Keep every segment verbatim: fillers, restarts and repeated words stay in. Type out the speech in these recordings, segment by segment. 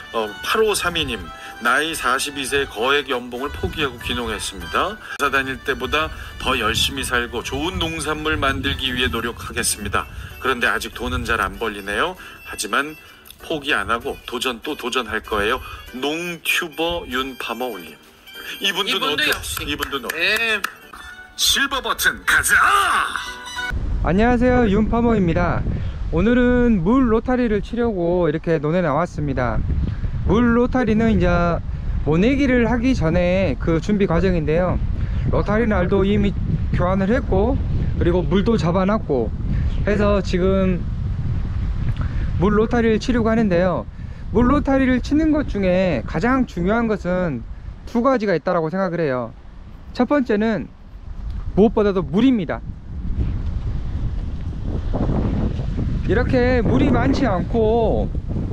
어, 팔오삼이 님, 나이 사십이 세 거액 연봉을 포기하고 귀농했습니다. 회사 다닐 때보다 더 열심히 살고 좋은 농산물 만들기 위해 노력하겠습니다. 그런데 아직 돈은 잘 안 벌리네요. 하지만 포기 안 하고 도전 또 도전할 거예요. 농튜버 윤파머 올림. 이분도 이분도 노트. 역시. 이분도 노트. 네. 실버 버튼 가자. 안녕하세요, 윤파머입니다. 오늘은 물 로타리를 치려고 이렇게 논에 나왔습니다. 물 로타리는 이제 모내기를 하기 전에 그 준비 과정인데요. 로타리 날도 이미 교환을 했고, 그리고 물도 잡아놨고 해서 지금 물 로타리를 치려고 하는데요. 물 로타리를 치는 것 중에 가장 중요한 것은 두 가지가 있다고 생각을 해요. 첫 번째는 무엇보다도 물입니다. 이렇게 물이 많지 않고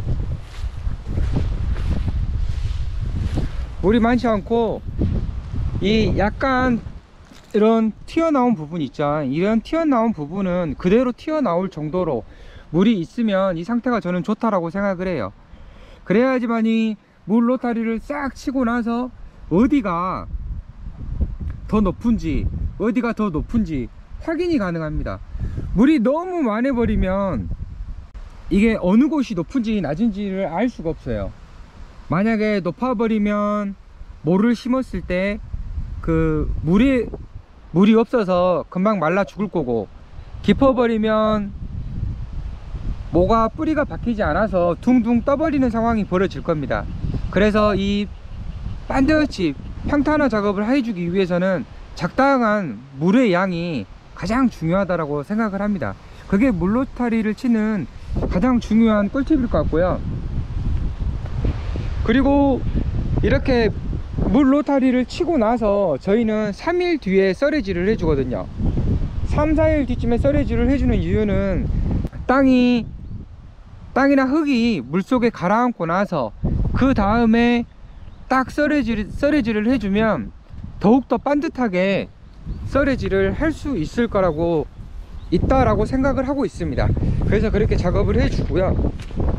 물이 많지 않고 이 약간 이런 튀어나온 부분 있죠. 이런 튀어나온 부분은 그대로 튀어나올 정도로 물이 있으면 이 상태가 저는 좋다라고 생각을 해요. 그래야지만이 물 로타리를 싹 치고 나서 어디가 더 높은지 어디가 더 높은지 확인이 가능합니다. 물이 너무 많이 버리면 이게 어느 곳이 높은지 낮은지를 알 수가 없어요. 만약에 높아 버리면 모를 심었을 때 그 물이 물이 없어서 금방 말라 죽을 거고, 깊어 버리면 모가 뿌리가 박히지 않아서 둥둥 떠버리는 상황이 벌어질 겁니다. 그래서 이 반드시 평탄화 작업을 해주기 위해서는 적당한 물의 양이 가장 중요하다고 생각을 합니다. 그게 물 로타리를 치는 가장 중요한 꿀팁일 것 같고요. 그리고 이렇게 물 로타리를 치고 나서 저희는 삼 일 뒤에 썰해질을 해주거든요. 삼, 사 일 뒤쯤에 썰해질을 해주는 이유는 땅이 땅이나 흙이 물속에 가라앉고 나서 그 다음에 딱 썰해질, 썰해질을 해주면 더욱더 반듯하게 썰해질을 할 수 있을 거라고 있다라고 생각을 하고 있습니다. 그래서 그렇게 작업을 해주고요.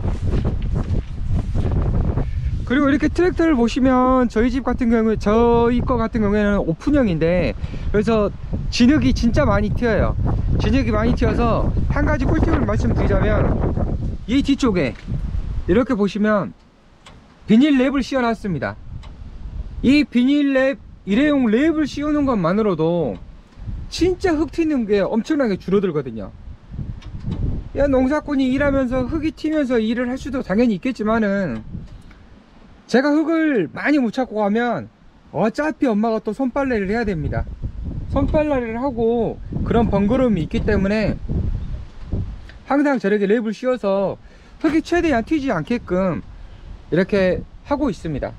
그리고 이렇게 트랙터를 보시면 저희 집 같은 경우에 저희 거 같은 경우에는 오픈형인데, 그래서 진흙이 진짜 많이 튀어요. 진흙이 많이 튀어서 한 가지 꿀팁을 말씀드리자면, 이 뒤쪽에 이렇게 보시면 비닐 랩을 씌워 놨습니다. 이 비닐 랩, 일회용 랩을 씌우는 것만으로도 진짜 흙 튀는 게 엄청나게 줄어들거든요. 야, 농사꾼이 일하면서 흙이 튀면서 일을 할 수도 당연히 있겠지만은, 제가 흙을 많이 못 찾고 가면 어차피 엄마가 또 손빨래를 해야 됩니다. 손빨래를 하고 그런 번거로움이 있기 때문에 항상 저렇게 랩을 씌워서 흙이 최대한 튀지 않게끔 이렇게 하고 있습니다.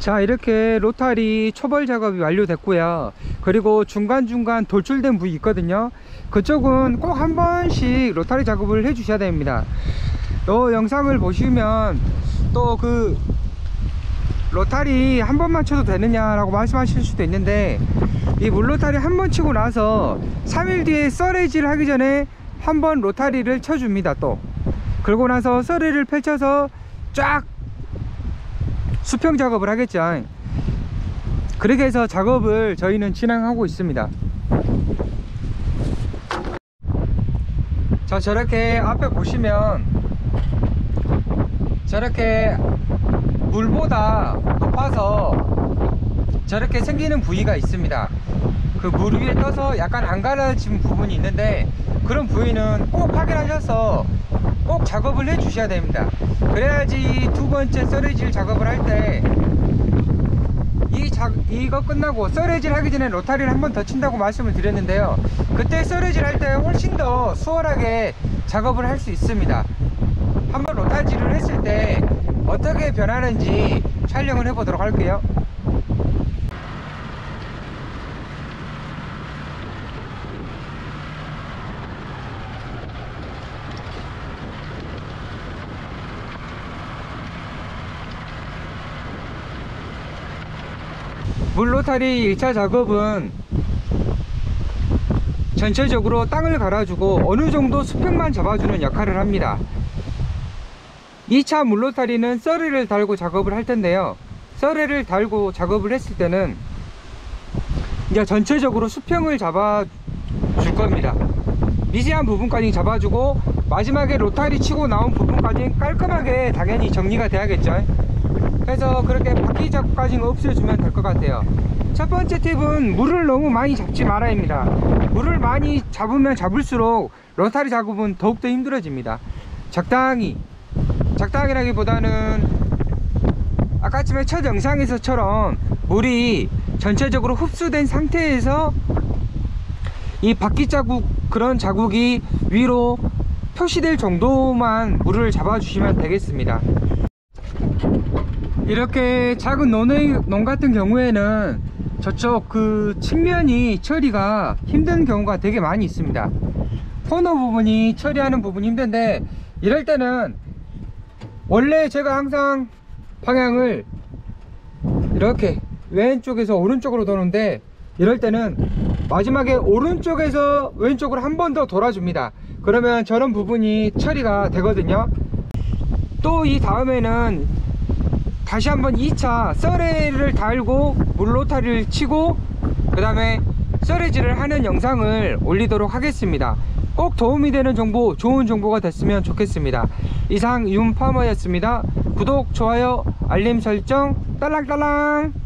자, 이렇게 로타리 초벌 작업이 완료됐고요. 그리고 중간중간 돌출된 부위 있거든요. 그쪽은 꼭 한 번씩 로타리 작업을 해 주셔야 됩니다. 또 영상을 보시면 또 그 로타리 한 번만 쳐도 되느냐라고 말씀하실 수도 있는데, 이 물로타리 한 번 치고 나서 삼 일 뒤에 썰해질 하기 전에 한 번 로타리를 쳐줍니다. 또 그러고 나서 썰이를 펼쳐서 쫙 수평 작업을 하겠죠. 그렇게 해서 작업을 저희는 진행하고 있습니다. 자, 저렇게 앞에 보시면 저렇게 물보다 높아서 저렇게 생기는 부위가 있습니다. 그 물 위에 떠서 약간 안 가라진 부분이 있는데, 그런 부위는 꼭 확인하셔서 꼭 작업을 해 주셔야 됩니다. 그래야지 두 번째 썰어질 작업을 할 때 이 이거 끝나고 썰어질 하기 전에 로타리를 한 번 더 친다고 말씀을 드렸는데요, 그때 썰어질 할 때 훨씬 더 수월하게 작업을 할 수 있습니다. 한번 로타리를 했을 때 어떻게 변하는지 촬영을 해 보도록 할게요. 물로타리 일 차 작업은 전체적으로 땅을 갈아주고 어느정도 수평만 잡아주는 역할을 합니다. 이 차 물로타리는 썰이를 달고 작업을 할 텐데요, 썰이를 달고 작업을 했을 때는 이제 전체적으로 수평을 잡아 줄 겁니다. 미세한 부분까지 잡아주고 마지막에 로타리 치고 나온 부분까지 깔끔하게 당연히 정리가 돼야겠죠. 그래서 그렇게 바퀴 작업까지는 없애주면 될 것 같아요. 첫 번째 팁은 물을 너무 많이 잡지 말아야 합니다. 물을 많이 잡으면 잡을수록 로타리 작업은 더욱더 힘들어집니다. 적당히, 적당히라기보다는 아까쯤에 첫 영상에서처럼 물이 전체적으로 흡수된 상태에서 이 바퀴 자국, 그런 자국이 위로 표시될 정도만 물을 잡아 주시면 되겠습니다. 이렇게 작은 논, 논 같은 경우에는 저쪽 그 측면이 처리가 힘든 경우가 되게 많이 있습니다. 코너 부분이 처리하는 부분이 힘든데, 이럴 때는 원래 제가 항상 방향을 이렇게 왼쪽에서 오른쪽으로 도는데, 이럴 때는 마지막에 오른쪽에서 왼쪽으로 한 번 더 돌아줍니다. 그러면 저런 부분이 처리가 되거든요. 또 이 다음에는 다시 한번 이 차 썰애를 달고 물로타리를 치고 그 다음에 썰애질을 하는 영상을 올리도록 하겠습니다. 꼭 도움이 되는 정보, 좋은 정보가 됐으면 좋겠습니다. 이상 윤파머였습니다. 구독, 좋아요, 알림 설정 딸랑딸랑.